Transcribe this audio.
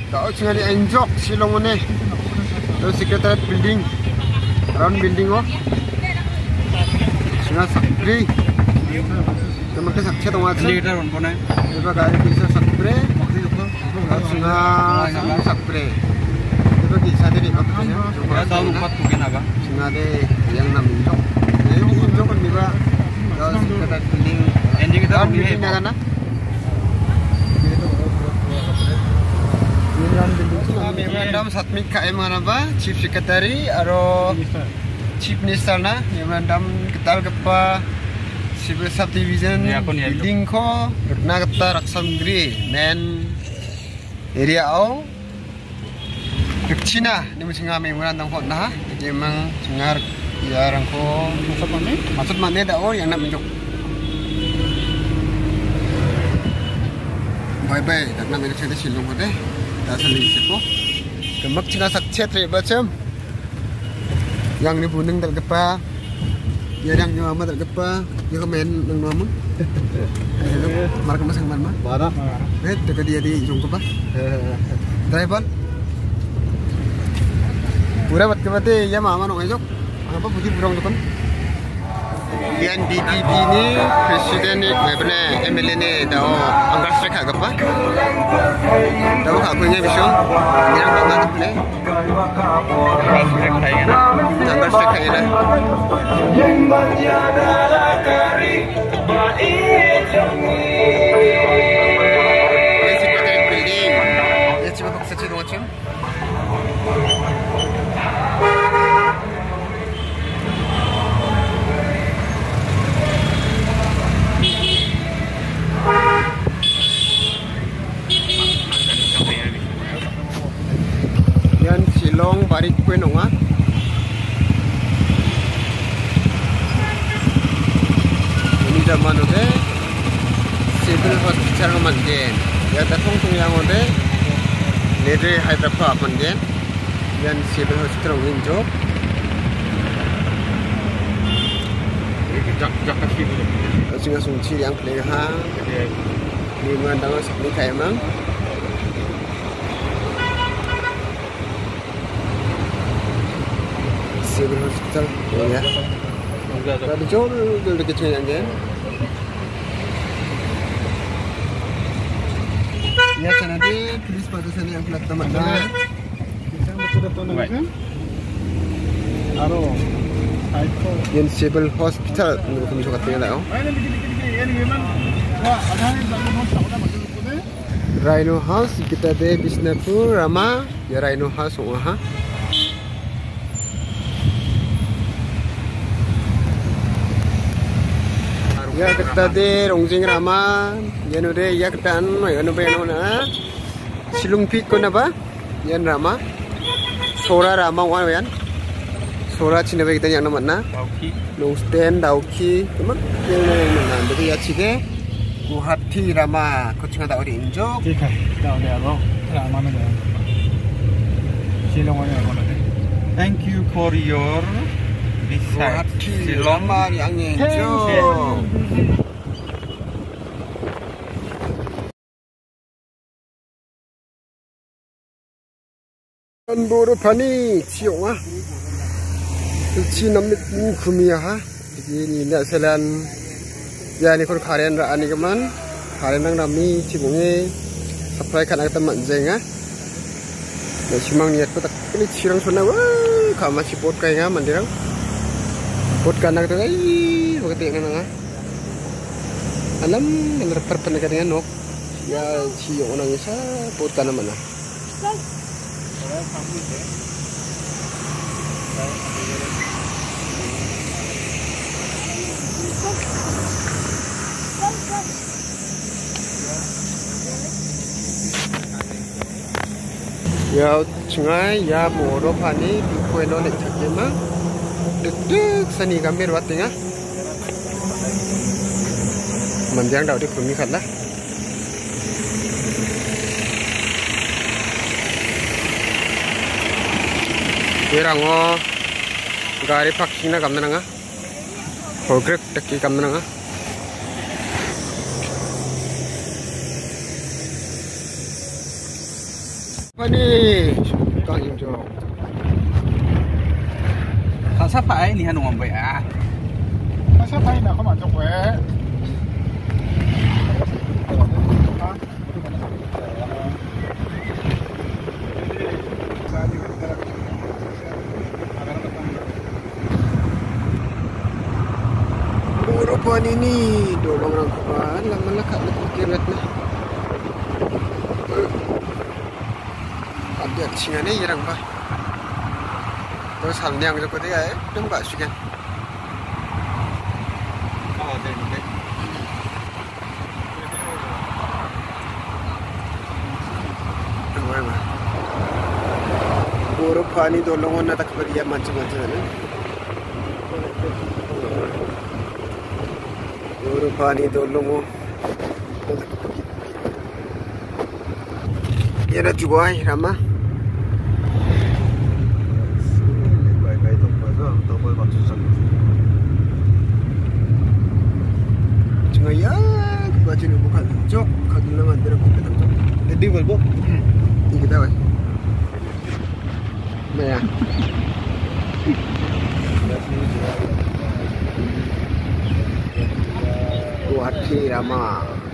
Kau cuma di enjok Shillong ni. Tu secretariat building, round building oh. Cuma sakri. Cuma ke sakri tu macam. Leader pun pun. Ibu gari kisah sakri. Cuma sakri. Ibu kisah dia apa tu? Ya tahu empat mungkin agak. Cuma deh yang enam enjok. Ini enjok kan ibu. Kau secretariat building. Ending kita round building ni kan? Memorandum submit ka mana ba Chief Secretary aro Chief Minister na memorandum ketal kepa civil subdivision building ko na kata Raksamgiri main area au China ni macam memorandum ko na jadi memang cengar ya orang ko maksud mana dah oh yang nak menjuk bye bye tak nak menjuk cerita Shillong ko deh dasar lagi ko kemak cina sakcet re macam yang ni buneng dal gepa ya yang nyama dal gepa ya komen nang nama marka masang man mah dekat dia di jong ko ba driver pura bat kemate ya mama nong ejok apa puji burung tu kan yang DPP ni presiden ni mana MLA ni dah anggar strike agak apa dah aku punya vision yang bangat tu ni anggar strike kaya lah secretary building ya cuba kau search dulu macam Shillong barik kue nonga. Ini zaman udah civil hospital manjen. Ya datang tu yang udah Nedre Hyderabad manjen. Dan civil hospital winjo. Jak kaki tu. Singa sungci yang pelihara. Di mana dengan seperti kayak mang. Civil hospital ya. Ada jauh dari kecil yang ni. Ya, sana di polis pada sana yang kelak tamat dah. Kita betul betul nak kan? Aro, yang civil hospital menurut kami suka tinggal lah. Rhino House kita di Bisnapur Rama, ya Rhino House wah. Ya kita di Rongjing Rama, ya nude ya kita anu ya nude anu na Shillong Peak ko na ba? Yan Rama, Sora Rama wah yan, Sora Cina ba kita yang nama na? Longsten Dauki, teman yang mana? Jadi ya cide Guwahati Rama, kau cuma tahu di Injok. Tahu dia lo, Rama mana? Shillong mana? Thank you for your Shillong yang Injok. Buru pani ciong ah, cinamit kumia ha. Ini nak selan, ya ni kon karen ra ani keman, karen nang nami cibunge, supply kan agak teman jeng ah. Nak cimang niat petak ini cirang sona wah, kama cipot kaya ngaman dirang. Pot kanak tu ay, waktu yang nang ah. Alam, perpenekan dengan nok, ya ciong nang isa pot kana mana. Ya, cengai ya moro pani kue no nek cakema. Dek seni gambar watinga. Manjang dah di kumi khatlah. Yerango gari parking na kamna nga. Progrek taki kamna nga. Apa ni? Kang hijau. Tak sampai ni hanu ngombe ah. Masa pakai nak kau macam gue. Buruan ini dorong orang kawan lama lekat lekat kirat lah. Ada singa ni jarang bah. Terus hal yang tu kau dia, dia buka sukan. Oh, ada ni. Buruan ini dorong orang tak berdia macam-macam ni. Buruan ini dorong. Ya dah juga Rama. Baik-baik tu pasal tak boleh masuk sana. Cuma ya, baca ni bukan jok, kaki lama dia bukan jok. Jadi boleh. Ini kita weh. Maya. Kuat si Rama.